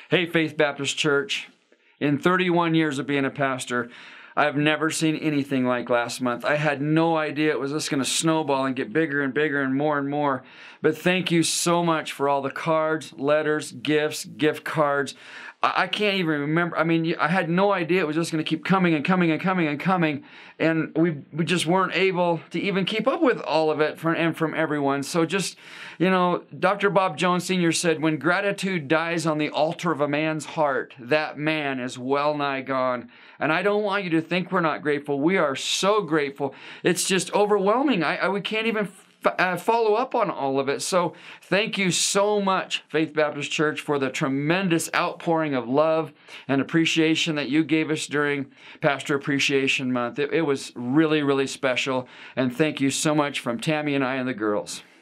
Hey, Faith Baptist Church, in 31 years of being a pastor, I've never seen anything like last month. I had no idea it was just going to snowball and get bigger and bigger and more. But thank you so much for all the cards, letters, gifts, gift cards. I can't even remember. I mean, I had no idea it was just going to keep coming and coming and coming and coming. And we just weren't able to even keep up with all of it from everyone. So just, Dr. Bob Jones Sr. said, when gratitude dies on the altar of a man's heart, that man is well nigh gone. And I don't want you to think we're not grateful. We are so grateful. It's just overwhelming. We can't even follow up on all of it. So thank you so much, Faith Baptist Church, for the tremendous outpouring of love and appreciation that you gave us during Pastor Appreciation Month. It was really, really special. And thank you so much from Tammy and I and the girls.